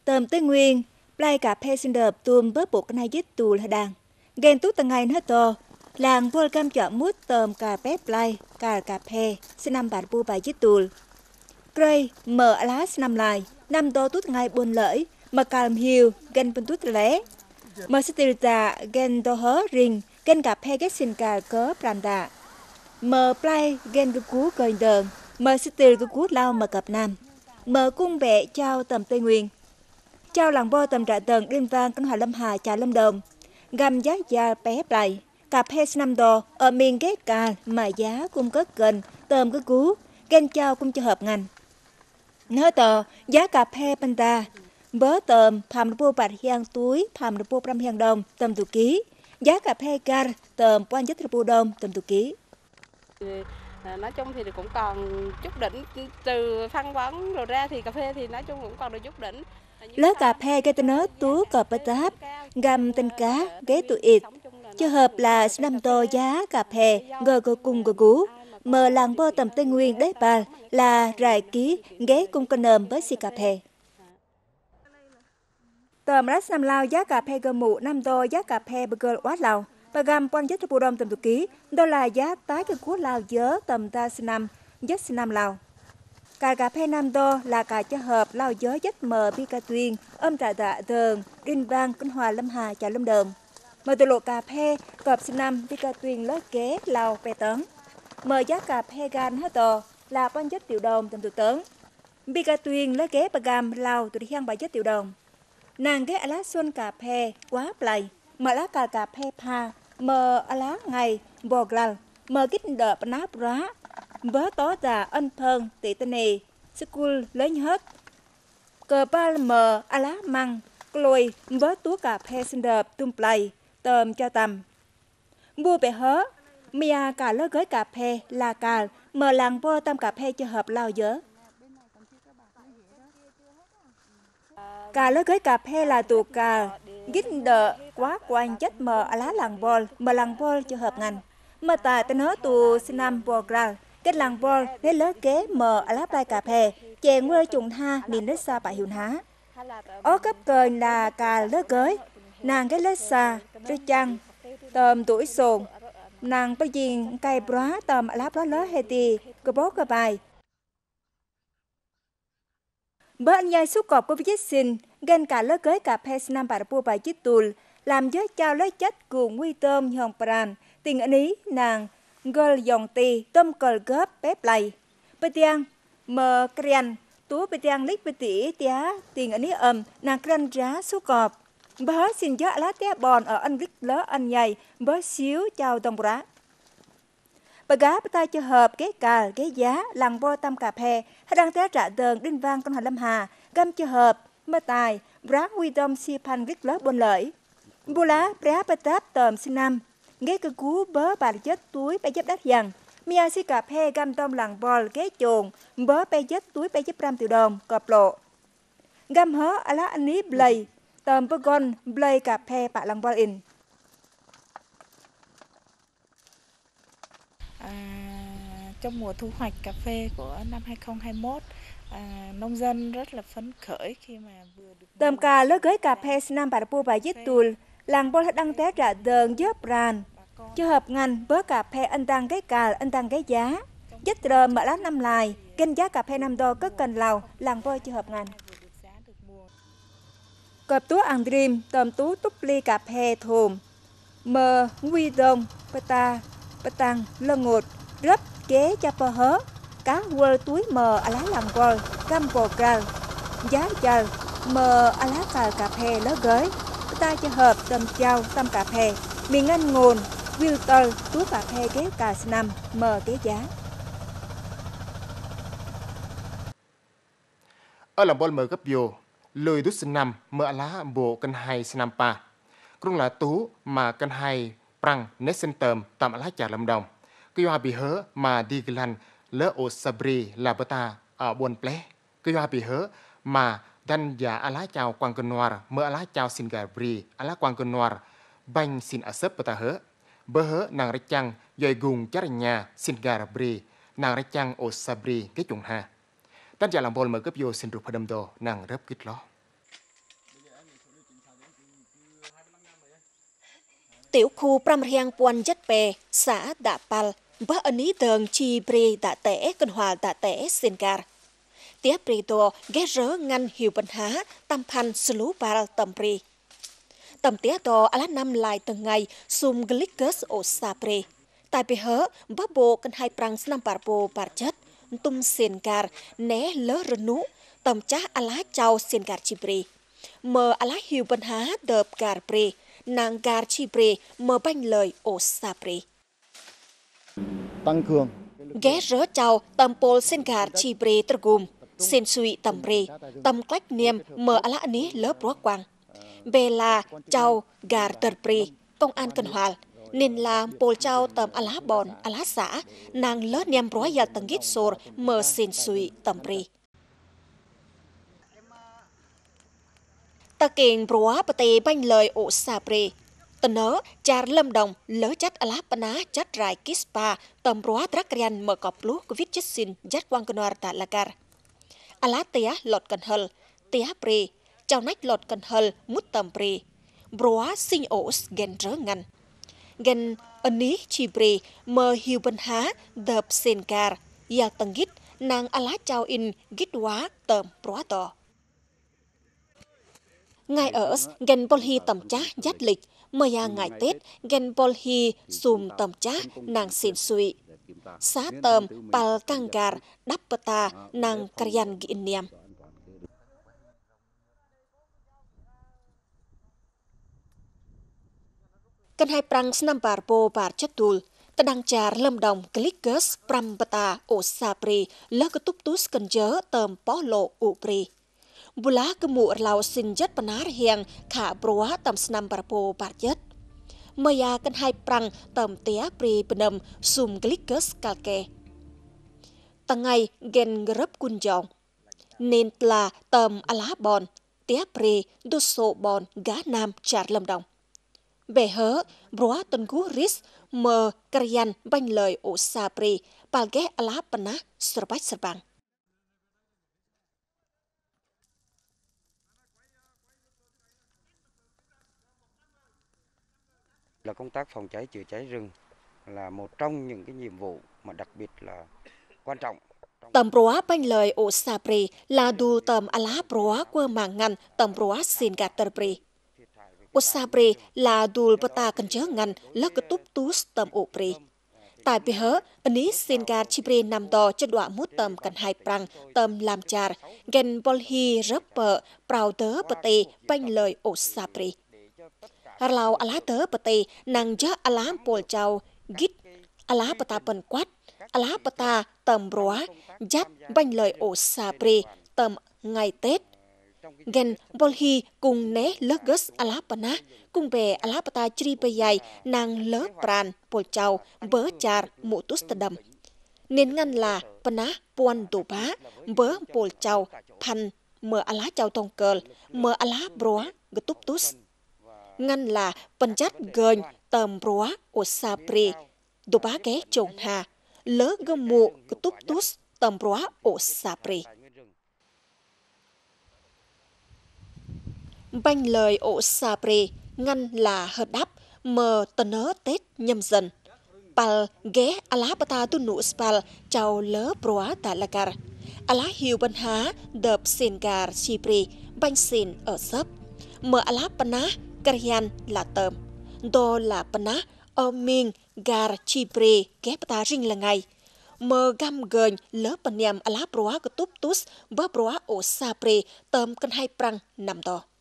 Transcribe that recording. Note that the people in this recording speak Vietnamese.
tầm Tây Nguyên, play cà phê xin đợp tùm bớt bộ cái này dít tù là đàn. Ghen tú tầng ngày nữa to, làng vô cam chọn mút tầm cà phê play, cà phê, xin năm bạt bu bài dít tù. Cây, mở lá xin năm lại, năm đô tút ngày buồn lợi, mà càm hiu, ghen bên tút lẽ. Mở sẽ tiêu tạ, ghen đô hớ rình, ghen cà phê ghét xin cà cớ pràm đạ. Mở play, ghen cái cú cơn đờn, mở sẽ tiêu cái cú lao mà cặp nam. Mở cung bệ trao tầm Tây Nguyên. Trao làng bo tầm trạ tầng đêm vang căn hòa Lâm Hà trà Lâm Đồng. Găm giá gia bé play, cà phê năm đô, ở miền ghé cà mà giá cung cất gần, tầm cái cú, ghen trao cung cho hợp ngành. Nhớ tờ, giá cà phê bên ta, bớ tầm, phàm đô bạc hiang túi, phàm đô bram hiang đồng, tầm tù ký. Giá cà phê car, tầm quan chất đô đồng, tầm tù ký. Nói chung thì cũng còn chút đỉnh, từ phân bón rồi ra thì cà phê thì nói chung cũng còn được chút đỉnh. Lớp cà phê cái tên ớt tú cọp bê táp, găm tên cá, ghế tụi ịt. Cho hợp là năm tô giá cà phê, gờ gờ cung gờ gú. Mờ làng bo tầm Tây Nguyên đấy bà là rải ký, ghế cung cân nờm với xì cà phê. Tầm rát năm lao giá cà phê gờ mụ 5 đô giá cà phê bơ gờ quát lào. Bà găm quan chất bù đông tầm tụ ký, đó là giá tái cái cú lao dớ tầm ta xin năm, chất xin năm lào. Cà phê 5 đô là cà cho hợp lao dớ chất mờ bi ca tuyên, âm trà tạ đờn, đinh vang, cân hòa Lâm Hà trà Lâm Đồng. Mờ từ lộ cà phê, cọp xin năm, bi ca tuyên lối kế, lao bè tấn. Mờ giá cà phê gan hết đô là quan chất tiểu đồng tầm tụ tấn. Bi ca tuyên lối kế bà găm lao tụ đi khang bà chất tiểu đồng. Nàng ghé lá xuân cà phê quá play, mở lá cà phê pa, mở lá ngày bò gלל, mở kít đợp náp rá, vớ tó già ân thân tỷ tên này, school lớn hết. Cờ ba mở lá măng, clôi, vớ túa cà phê xin đợp tung play, tầm cho tầm. Bua bể hớ, mia cả lớp gới cà phê là cà, mở làng bo tâm cà phê cho hợp lao dớ. Cà lớp gới cà phê là tù cà, gít đợ quá quan chất mờ lá làng bol cho hợp ngành. Mờ tà tên hớ tù xin năm bò gral, kết làng bol lấy lớp kế mờ lá plai cà phê, chè nguơ trùng ha miền đất xa bại hiệu há. Ó cấp cờ là cà lớp gới, nàng cái lớp xa, rơi chăng, tầm tuổi sồn, nàng bao diên cây bó tầm lá bó lớp hê tì, cơ bó cơ bài. Bớ anh nhai xúc cọp của viết xin, ghen cả lớp cưới cà phê năm bà bùa bài chít tùl, làm giới trao lấy chất cùng nguy tôm nhòn pran, tình ấn ý nàng, gơ dòng tì, tôm cờ gớp bếp lầy. Bê tiang, mờ krian, tú bê tiang lít bê tỉ tía, tình ấn ý nàng krian rá xúc cọp. Bớ xin giới lá té bòn ở anh vít lớ anh nhai, bớ xíu chào đồng rá. Bà gá bà ta cho hợp ghé cà, ghé giá, làng bo tâm cà phê, hay đang té trả tờn đinh vang con hòa Lâm Hà, găm cho hợp, mơ tài, rác huy đông si pan vít lớp buôn lợi. Bù lá, brá bà táp tờm xin năm, ghé cơ cú bớ bà chất túi bà chấp đắt dằn, mia si cà phê găm tôm làng bò ghé chồn, bớ bà chất túi bà chấp 5 triệu đồng, cọp lộ. Găm hớ, lá anh ní blay, tờm bơ gon, blay cà phê bà làng bò in. Trong mùa thu hoạch cà phê của năm 2021, nông dân rất là phấn khởi khi mà vừa được tầm cà lớp gới cà phê năm bà bùa bài dít tùl, làng bò đăng té trả đờn dớp ràn. Cho hợp ngành bớ cà phê anh tăng cái cà, anh tăng cái giá. Dít rờ mở lá năm lại, kênh giá cà phê 5 đô cất cần lào, làng bò cho hợp ngành. Cọp tú ăn dream, tầm tú túc ly cà phê thùm. Mờ, nguy đông, bà ta, bà tăng, lơ ngột, rấp, kế cho bò hớ. Cá quơ túi mờ lá làng bò, cam bò gà, giá chờ, mờ lá cà phê lớp gới. Bà ta cho hợp tầm trao tâm cà phê, miền anh ngồn, filter, tú cà phê ghé cà năm, mờ ghé giá. Ở làng bò mờ gấp vô, lười đút xin năm, mờ lá bộ cân hai xin năm pa. Cũng là tú mà cân hai prang nét xin tầm tạm lá trà Lâm Đồng. Cái hoa bị hớ mà đi glan lỡ ô sabri là bờ ta ở buôn ple. Cái hoa bị hớ mà đan giả lá chào quang cân noir mờ lá chào xin gà bri lá quang cân noir banh xin ở sấp bờ ta hớ. Bờ hớ nàng rách chăng dời gùng chát nhà xin gà bri nàng rách chăng ô sabri cái chung ha. Đan giả làm bồn mở cấp vô xin rụp đâm đồ nàng rớp kít ló. tiểu khu Pram Riang Puan Chất Pè, xã Đạ Pal, bác ấn ý tường chi bri đạ tẻ cân hòa đạ tẻ Sengar. Tiếp bri tô ghé rớ ngăn hiệu bần há tam pan slu paral tầm bri. Tầm tía tô ala năm lại từng ngày sum glickus o sapre. Tại bì hớ bác bộ cân hai prang snam parpo parchet tum Sengar né lỡ rnu tầm chá ala chào Sengar chi bri. Mờ ala hiệu bần há đợp gar bri. Nàng gar chi bri mờ banh lời o sapre. Tăng cường ghé rớ chào tầm pol Sengar chi bri trơ gùm. Sen suy tầm bri, tầm cách niệm mờ ala ní lớp rúa quang. Bè là chào gar tờ bri, công an cần hòa. Nên là pol chào tầm ala bòn, ala xã, nàng lớp niệm rúa yal tầng gít sôr mờ sen suy tầm bri. Ta kiện rúa bà tê banh lời ổ xa bri. Tần nớ, char lâm đồng, lỡ chát ala pana chát rai kispa, tầm rúa trắc rian mờ cọp lú covid chết xin chát quang cân hòa tạ lagar. Ala tía lọt cần hờ, tía bri, chào nách lọt cần hờ mút tầm bri, broa sinh ổ gen rớ ngăn. Gen ấn ní chi bri mờ hiu bần há đợp Sengar, yal tầng gít nàng ala chào in gít hóa tầm broa to. Ngày ở gen bol hi tầm chá dát lịch, mờ ya ngày Tết gen bol hi sùm tầm chá nàng xin suy. Xá tầm pal kangar đắp ta nàng karyan gi niam. Cần hai prang snam parpo par chatul, ta đang char lâm đồng glickus pram bata o sapri lơ cái túp tus cần chớ tầm pó lộ upri. Bula cái mụ lao xin chất panar hiang khả broa tầm snam parpo par chất. Maya kan hai prang tầm tía pri penam sum glickus kalke. Tangai gen grep kunjong. Nên là tầm ala bon, tía pri doso bon gá nam char lâm đồng. Bề hớ, broa tân cú ris mờ karyan banh lời ổ sa pri pal ghé ala pana srabach srbang. Là công tác phòng cháy chữa cháy rừng là một trong những cái nhiệm vụ mà đặc biệt là quan trọng. Tầm broa banh lời ổ sa pri là đu tầm ala broa qua màng ngăn tầm broa xin gạt tờ pri. Ổ sa pri là đu bata cần chớ ngăn lắc cái túp tus tầm ổ pri. Tại bì hớ, ấn ý xin gạt chi pri nằm đo cho đọa mút tầm cần hai prang tầm làm char gen bol hi rớp bờ prao tớ bati banh lời ổ sa pri. Harlau ala tớ bati nàng chớ ala pol chào gít ala bata pen quát ala bata tầm broa dắt banh lời ổ sa pri tầm ngày Tết. Gen bol hi cùng né lgus ala pana cùng bè ala bata chri bayai nàng lớ pran pol chào bớ char mutus tadam. Nên ngăn là pana puan tu bá bớ pol chào pan mờ ala chào tông cờ mờ ala broa gtuptus. Ngăn là phần chát gờn tầm broa ổ sa pri tu bá ké trồng hà lớ gâm mụ gtuptus tầm broa ổ sa pri. Banh lời ổ sa pri ngăn là hợp đáp mờ tờ nớ Tết nhâm dần. Pal ghé ala bata tu nụ spal chào lớ broa tạ lagar. Ala hiu bần há đợp Sengar chi pri banh xin ở sấp. Mờ ala pana karyan là tầm. Đô là pana ở miền gar chi pri ghé bata rinh là ngày. Mờ gam gờn lớ bần nhằm ala broa gtuptus bơ broa ổ sa pri tầm cân hai prang nằm đo.